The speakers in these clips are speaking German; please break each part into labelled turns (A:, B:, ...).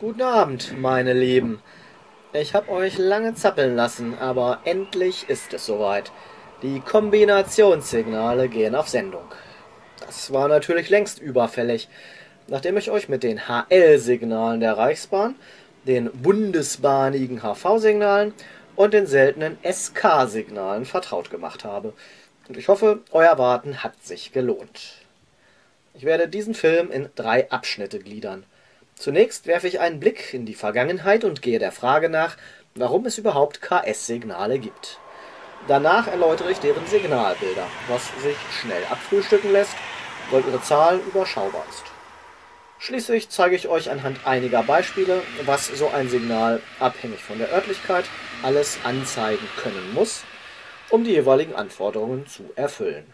A: Guten Abend, meine Lieben. Ich habe euch lange zappeln lassen, aber endlich ist es soweit. Die Kombinationssignale gehen auf Sendung. Das war natürlich längst überfällig, nachdem ich euch mit den HL-Signalen der Reichsbahn, den bundesbahnigen HV-Signalen und den seltenen SK-Signalen vertraut gemacht habe. Und ich hoffe, euer Warten hat sich gelohnt. Ich werde diesen Film in 3 Abschnitte gliedern. Zunächst werfe ich einen Blick in die Vergangenheit und gehe der Frage nach, warum es überhaupt KS-Signale gibt. Danach erläutere ich deren Signalbilder, was sich schnell abfrühstücken lässt, weil ihre Zahl überschaubar ist. Schließlich zeige ich euch anhand einiger Beispiele, was so ein Signal, abhängig von der Örtlichkeit, alles anzeigen können muss, um die jeweiligen Anforderungen zu erfüllen.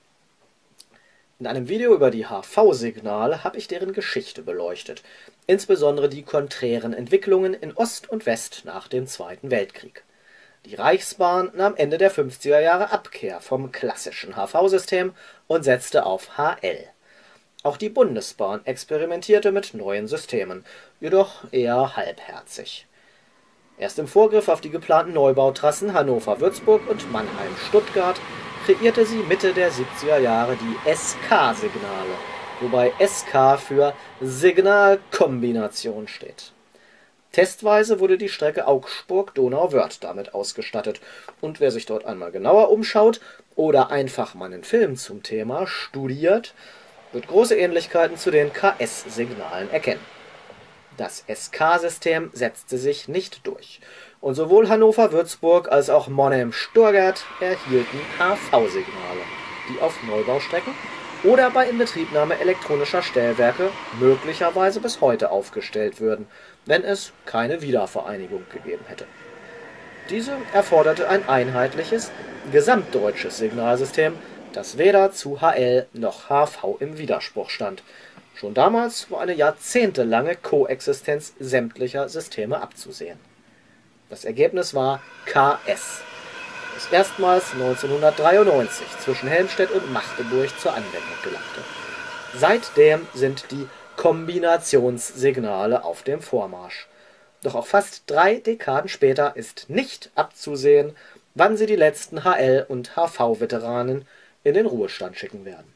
A: In einem Video über die HV-Signale habe ich deren Geschichte beleuchtet, insbesondere die konträren Entwicklungen in Ost und West nach dem Zweiten Weltkrieg. Die Reichsbahn nahm Ende der 50er Jahre Abkehr vom klassischen HV-System und setzte auf HL. Auch die Bundesbahn experimentierte mit neuen Systemen, jedoch eher halbherzig. Erst im Vorgriff auf die geplanten Neubautrassen Hannover-Würzburg und Mannheim-Stuttgart kreierte sie Mitte der 70er Jahre die SK-Signale, wobei SK für Signalkombination steht. Testweise wurde die Strecke Augsburg-Donauwörth damit ausgestattet, und wer sich dort einmal genauer umschaut oder einfach meinen Film zum Thema studiert, wird große Ähnlichkeiten zu den KS-Signalen erkennen. Das SK-System setzte sich nicht durch, und sowohl Hannover-Würzburg als auch Monheim-Stuttgart erhielten HV-Signale, die auf Neubaustrecken oder bei Inbetriebnahme elektronischer Stellwerke möglicherweise bis heute aufgestellt würden, wenn es keine Wiedervereinigung gegeben hätte. Diese erforderte ein einheitliches, gesamtdeutsches Signalsystem, das weder zu HL noch HV im Widerspruch stand. Schon damals war eine jahrzehntelange Koexistenz sämtlicher Systeme abzusehen. Das Ergebnis war KS, das erstmals 1993 zwischen Helmstedt und Magdeburg zur Anwendung gelangte. Seitdem sind die Kombinationssignale auf dem Vormarsch. Doch auch fast 3 Dekaden später ist nicht abzusehen, wann sie die letzten HL- und HV-Veteranen in den Ruhestand schicken werden.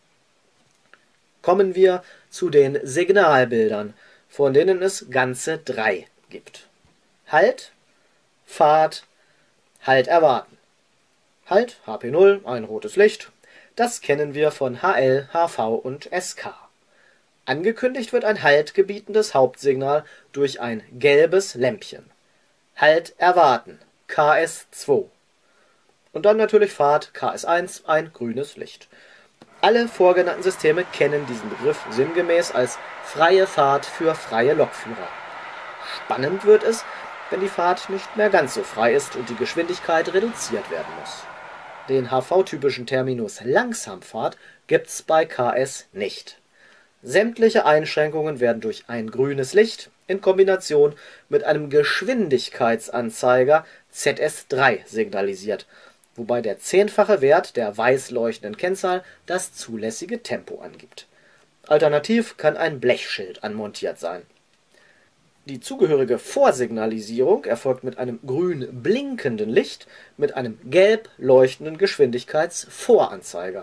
A: Kommen wir zu den Signalbildern, von denen es ganze 3 gibt. Halt, Fahrt, Halt erwarten. Halt, HP0, ein rotes Licht, das kennen wir von HL, HV und SK. Angekündigt wird ein Halt gebietendes Hauptsignal durch ein gelbes Lämpchen. Halt erwarten, KS2. Und dann natürlich Fahrt, KS1, ein grünes Licht. Alle vorgenannten Systeme kennen diesen Begriff sinngemäß als freie Fahrt für freie Lokführer. Spannend wird es, wenn die Fahrt nicht mehr ganz so frei ist und die Geschwindigkeit reduziert werden muss. Den HV-typischen Terminus Langsamfahrt gibt's bei KS nicht. Sämtliche Einschränkungen werden durch ein grünes Licht in Kombination mit einem Geschwindigkeitsanzeiger ZS3 signalisiert, wobei der 10-fache Wert der weiß leuchtenden Kennzahl das zulässige Tempo angibt. Alternativ kann ein Blechschild anmontiert sein. Die zugehörige Vorsignalisierung erfolgt mit einem grün blinkenden Licht mit einem gelb leuchtenden Geschwindigkeitsvoranzeiger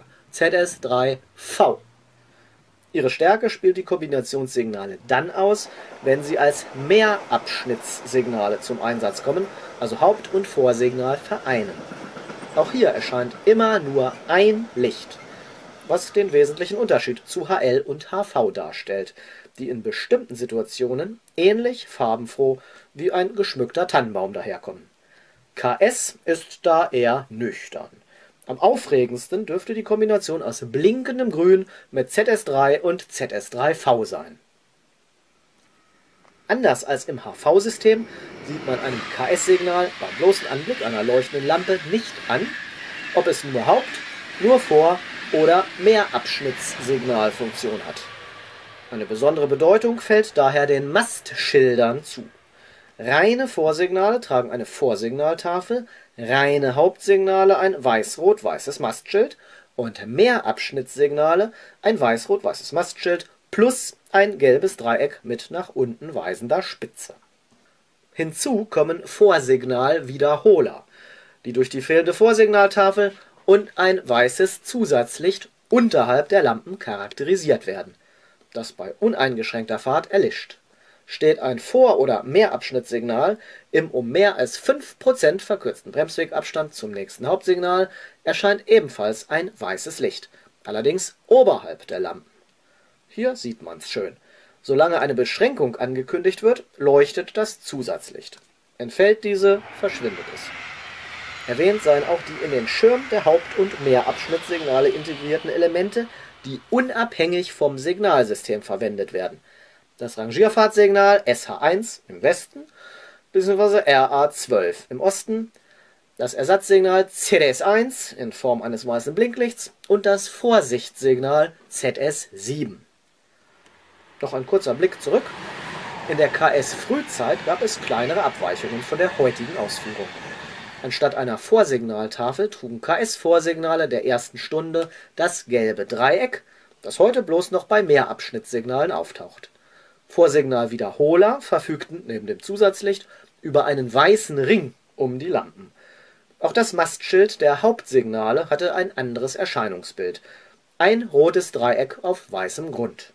A: ZS3V. Ihre Stärke spielt die Kombinationssignale dann aus, wenn sie als Mehrabschnittssignale zum Einsatz kommen, also Haupt- und Vorsignal vereinen. Auch hier erscheint immer nur ein Licht, was den wesentlichen Unterschied zu HL und HV darstellt, die in bestimmten Situationen ähnlich farbenfroh wie ein geschmückter Tannenbaum daherkommen. KS ist da eher nüchtern. Am aufregendsten dürfte die Kombination aus blinkendem Grün mit ZS3 und ZS3V sein. Anders als im HV-System sieht man einem KS-Signal beim bloßen Anblick einer leuchtenden Lampe nicht an, ob es nur Haupt-, nur Vor- oder Mehrabschnittssignalfunktion hat. Eine besondere Bedeutung fällt daher den Mastschildern zu. Reine Vorsignale tragen eine Vorsignaltafel, reine Hauptsignale ein weiß-rot-weißes Mastschild und Mehrabschnittssignale ein weiß-rot-weißes Mastschild plus ein gelbes Dreieck mit nach unten weisender Spitze. Hinzu kommen Vorsignalwiederholer, die durch die fehlende Vorsignaltafel und ein weißes Zusatzlicht unterhalb der Lampen charakterisiert werden, das bei uneingeschränkter Fahrt erlischt. Steht ein Vor- oder Mehrabschnittssignal im um mehr als 5% verkürzten Bremswegabstand zum nächsten Hauptsignal, erscheint ebenfalls ein weißes Licht, allerdings oberhalb der Lampen. Hier sieht man's schön. Solange eine Beschränkung angekündigt wird, leuchtet das Zusatzlicht. Entfällt diese, verschwindet es. Erwähnt seien auch die in den Schirm der Haupt- und Mehrabschnittssignale integrierten Elemente, die unabhängig vom Signalsystem verwendet werden. Das Rangierfahrtsignal SH1 im Westen bzw. RA12 im Osten, das Ersatzsignal ZS1 in Form eines weißen Blinklichts und das Vorsichtssignal ZS7. Noch ein kurzer Blick zurück. In der KS-Frühzeit gab es kleinere Abweichungen von der heutigen Ausführung. Anstatt einer Vorsignaltafel trugen KS-Vorsignale der ersten Stunde das gelbe Dreieck, das heute bloß noch bei Mehrabschnittssignalen auftaucht. Vorsignalwiederholer verfügten neben dem Zusatzlicht über einen weißen Ring um die Lampen. Auch das Mastschild der Hauptsignale hatte ein anderes Erscheinungsbild: ein rotes Dreieck auf weißem Grund.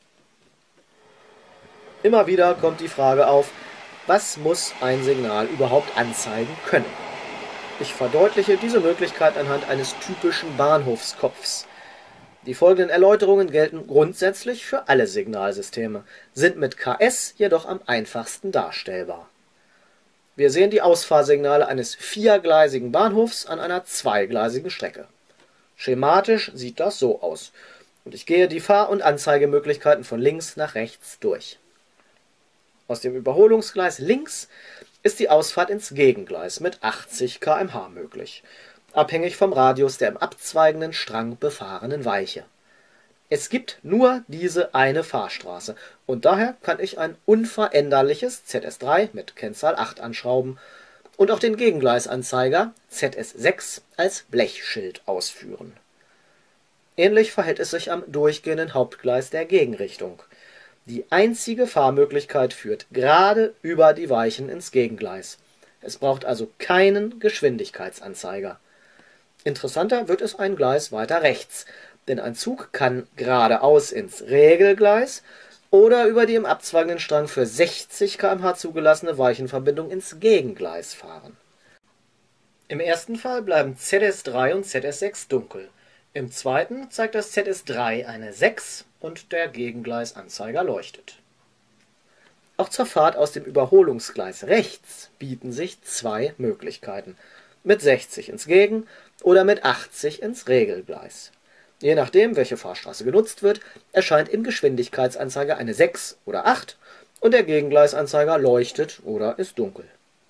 A: Immer wieder kommt die Frage auf, was muss ein Signal überhaupt anzeigen können? Ich verdeutliche diese Möglichkeit anhand eines typischen Bahnhofskopfs. Die folgenden Erläuterungen gelten grundsätzlich für alle Signalsysteme, sind mit KS jedoch am einfachsten darstellbar. Wir sehen die Ausfahrsignale eines viergleisigen Bahnhofs an einer zweigleisigen Strecke. Schematisch sieht das so aus, und ich gehe die Fahr- und Anzeigemöglichkeiten von links nach rechts durch. Aus dem Überholungsgleis links ist die Ausfahrt ins Gegengleis mit 80 km/h möglich, abhängig vom Radius der im abzweigenden Strang befahrenen Weiche. Es gibt nur diese eine Fahrstraße und daher kann ich ein unveränderliches ZS3 mit Kennzahl 8 anschrauben und auch den Gegengleisanzeiger ZS6 als Blechschild ausführen. Ähnlich verhält es sich am durchgehenden Hauptgleis der Gegenrichtung. Die einzige Fahrmöglichkeit führt gerade über die Weichen ins Gegengleis. Es braucht also keinen Geschwindigkeitsanzeiger. Interessanter wird es ein Gleis weiter rechts, denn ein Zug kann geradeaus ins Regelgleis oder über die im abzweigenden Strang für 60 km/h zugelassene Weichenverbindung ins Gegengleis fahren. Im ersten Fall bleiben ZS3 und ZS6 dunkel. Im zweiten zeigt das ZS3 eine 6 und der Gegengleisanzeiger leuchtet. Auch zur Fahrt aus dem Überholungsgleis rechts bieten sich zwei Möglichkeiten: mit 60 ins Gegen- oder mit 80 ins Regelgleis. Je nachdem, welche Fahrstraße genutzt wird, erscheint im Geschwindigkeitsanzeiger eine 6 oder 8 und der Gegengleisanzeiger leuchtet oder ist dunkel.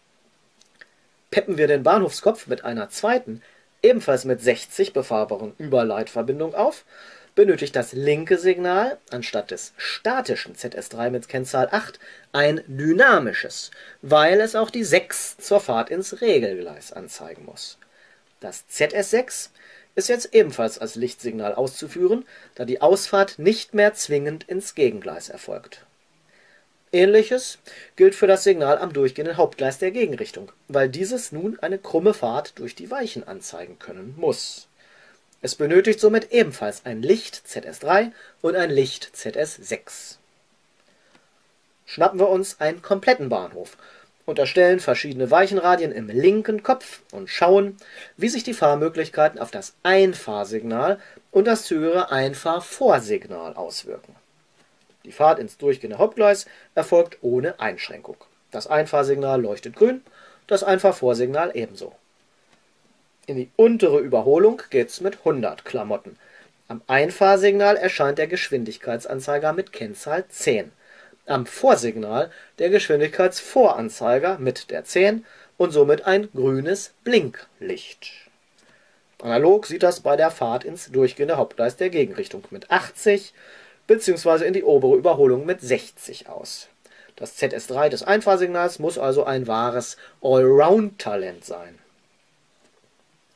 A: Peppen wir den Bahnhofskopf mit einer zweiten, ebenfalls mit 60 befahrbaren Überleitverbindung auf, benötigt das linke Signal anstatt des statischen ZS3 mit Kennzahl 8 ein dynamisches, weil es auch die 6 zur Fahrt ins Regelgleis anzeigen muss. Das ZS6 ist jetzt ebenfalls als Lichtsignal auszuführen, da die Ausfahrt nicht mehr zwingend ins Gegengleis erfolgt. Ähnliches gilt für das Signal am durchgehenden Hauptgleis der Gegenrichtung, weil dieses nun eine krumme Fahrt durch die Weichen anzeigen können muss. Es benötigt somit ebenfalls ein Licht ZS3 und ein Licht ZS6. Schnappen wir uns einen kompletten Bahnhof, unterstellen verschiedene Weichenradien im linken Kopf und schauen, wie sich die Fahrmöglichkeiten auf das Einfahrsignal und das zügigere Einfahrvorsignal auswirken. Die Fahrt ins durchgehende Hauptgleis erfolgt ohne Einschränkung. Das Einfahrsignal leuchtet grün, das Einfahrvorsignal ebenso. In die untere Überholung geht's mit 100 Klamotten. Am Einfahrsignal erscheint der Geschwindigkeitsanzeiger mit Kennzahl 10. Am Vorsignal der Geschwindigkeitsvoranzeiger mit der 10 und somit ein grünes Blinklicht. Analog sieht das bei der Fahrt ins durchgehende Hauptgleis der Gegenrichtung mit 80 bzw. in die obere Überholung mit 60 aus. Das ZS3 des Einfahrsignals muss also ein wahres Allround-Talent sein.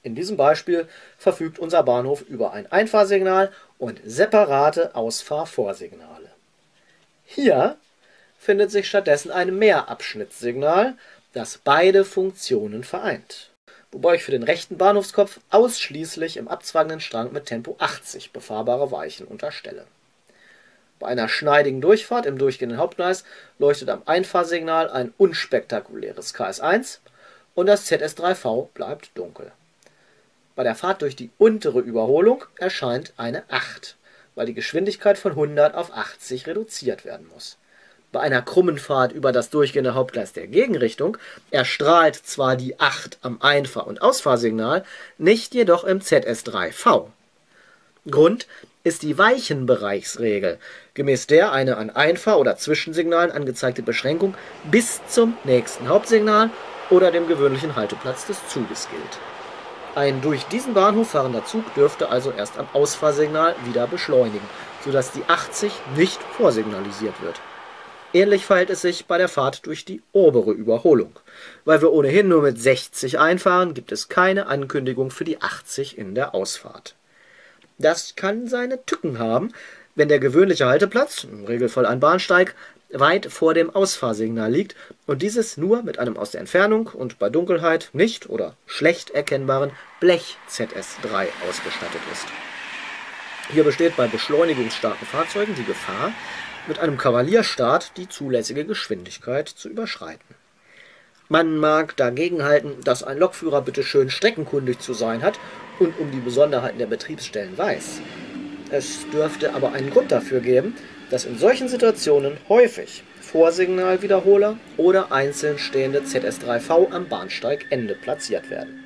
A: In diesem Beispiel verfügt unser Bahnhof über ein Einfahrsignal und separate Ausfahrvorsignale. Hier findet sich stattdessen ein Mehrabschnittssignal, das beide Funktionen vereint, wobei ich für den rechten Bahnhofskopf ausschließlich im abzweigenden Strang mit Tempo 80 befahrbare Weichen unterstelle. Bei einer schneidigen Durchfahrt im durchgehenden Hauptgleis leuchtet am Einfahrsignal ein unspektakuläres KS1 und das ZS3V bleibt dunkel. Bei der Fahrt durch die untere Überholung erscheint eine 8, weil die Geschwindigkeit von 100 auf 80 reduziert werden muss. Bei einer krummen Fahrt über das durchgehende Hauptgleis der Gegenrichtung erstrahlt zwar die 8 am Einfahr- und Ausfahrsignal, nicht jedoch im ZS3V. Grund ist die Weichenbereichsregel, gemäß der eine an Einfahr- oder Zwischensignalen angezeigte Beschränkung bis zum nächsten Hauptsignal oder dem gewöhnlichen Halteplatz des Zuges gilt. Ein durch diesen Bahnhof fahrender Zug dürfte also erst am Ausfahrsignal wieder beschleunigen, sodass die 80 nicht vorsignalisiert wird. Ähnlich verhält es sich bei der Fahrt durch die obere Überholung. Weil wir ohnehin nur mit 60 einfahren, gibt es keine Ankündigung für die 80 in der Ausfahrt. Das kann seine Tücken haben, wenn der gewöhnliche Halteplatz, im Regelfall ein Bahnsteig, weit vor dem Ausfahrsignal liegt und dieses nur mit einem aus der Entfernung und bei Dunkelheit nicht oder schlecht erkennbaren Blech ZS3 ausgestattet ist. Hier besteht bei beschleunigungsstarken Fahrzeugen die Gefahr, mit einem Kavalierstart die zulässige Geschwindigkeit zu überschreiten. Man mag dagegen halten, dass ein Lokführer bitteschön streckenkundig zu sein hat und um die Besonderheiten der Betriebsstellen weiß. Es dürfte aber einen Grund dafür geben, dass in solchen Situationen häufig Vorsignalwiederholer oder einzeln stehende ZS3V am Bahnsteigende platziert werden.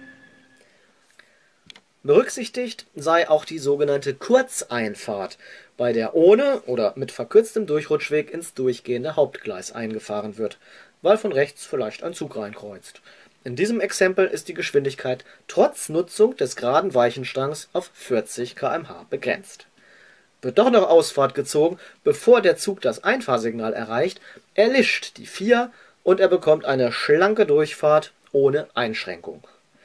A: Berücksichtigt sei auch die sogenannte Kurzeinfahrt, bei der ohne oder mit verkürztem Durchrutschweg ins durchgehende Hauptgleis eingefahren wird, weil von rechts vielleicht ein Zug reinkreuzt. In diesem Exempel ist die Geschwindigkeit trotz Nutzung des geraden Weichenstrangs auf 40 km/h begrenzt. Wird doch noch Ausfahrt gezogen, bevor der Zug das Einfahrsignal erreicht, erlischt die 4 und er bekommt eine schlanke Durchfahrt ohne Einschränkung.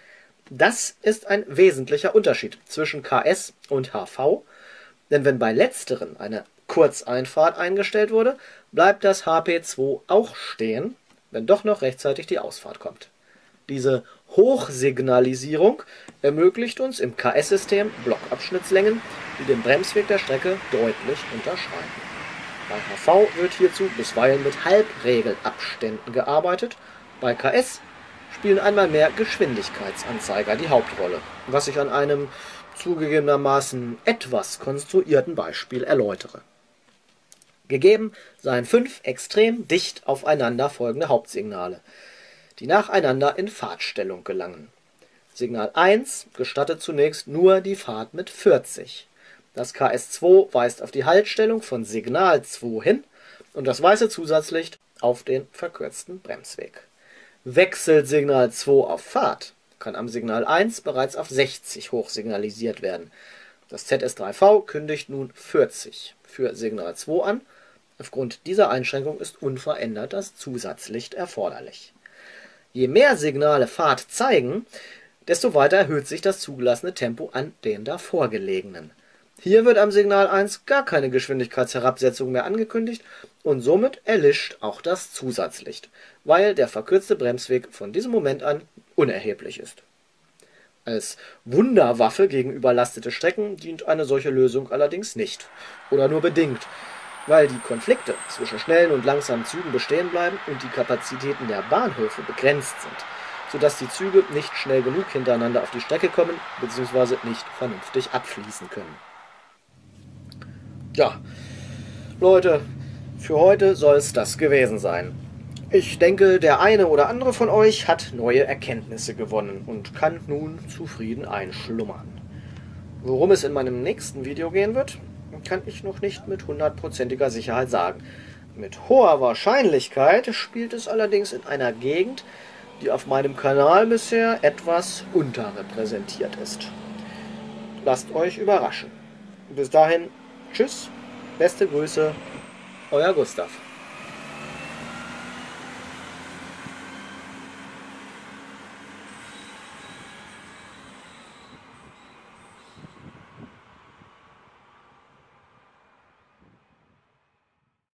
A: Das ist ein wesentlicher Unterschied zwischen KS und HV, denn wenn bei letzteren eine Kurzeinfahrt eingestellt wurde, bleibt das HP2 auch stehen, wenn doch noch rechtzeitig die Ausfahrt kommt. Diese Hochsignalisierung ermöglicht uns im KS-System Blockabschnittslängen, die den Bremsweg der Strecke deutlich unterschreiten. Bei HV wird hierzu bisweilen mit Halbregelabständen gearbeitet, bei KS spielen einmal mehr Geschwindigkeitsanzeiger die Hauptrolle, was ich an einem zugegebenermaßen etwas konstruierten Beispiel erläutere. Gegeben seien 5 extrem dicht aufeinander folgende Hauptsignale, die nacheinander in Fahrtstellung gelangen. Signal 1 gestattet zunächst nur die Fahrt mit 40. Das KS2 weist auf die Haltstellung von Signal 2 hin und das weiße Zusatzlicht auf den verkürzten Bremsweg. Wechselt Signal 2 auf Fahrt, kann am Signal 1 bereits auf 60 hochsignalisiert werden. Das ZS3V kündigt nun 40 für Signal 2 an. Aufgrund dieser Einschränkung ist unverändert das Zusatzlicht erforderlich. Je mehr Signale Fahrt zeigen, desto weiter erhöht sich das zugelassene Tempo an den davor gelegenen. Hier wird am Signal 1 gar keine Geschwindigkeitsherabsetzung mehr angekündigt und somit erlischt auch das Zusatzlicht, weil der verkürzte Bremsweg von diesem Moment an unerheblich ist. Als Wunderwaffe gegen überlastete Strecken dient eine solche Lösung allerdings nicht oder nur bedingt, weil die Konflikte zwischen schnellen und langsamen Zügen bestehen bleiben und die Kapazitäten der Bahnhöfe begrenzt sind, sodass die Züge nicht schnell genug hintereinander auf die Strecke kommen bzw. nicht vernünftig abfließen können. Ja, Leute, für heute soll es das gewesen sein. Ich denke, der eine oder andere von euch hat neue Erkenntnisse gewonnen und kann nun zufrieden einschlummern. Worum es in meinem nächsten Video gehen wird, kann ich noch nicht mit 100%iger Sicherheit sagen. Mit hoher Wahrscheinlichkeit spielt es allerdings in einer Gegend, die auf meinem Kanal bisher etwas unterrepräsentiert ist. Lasst euch überraschen. Bis dahin, tschüss, beste Grüße, euer Gustav.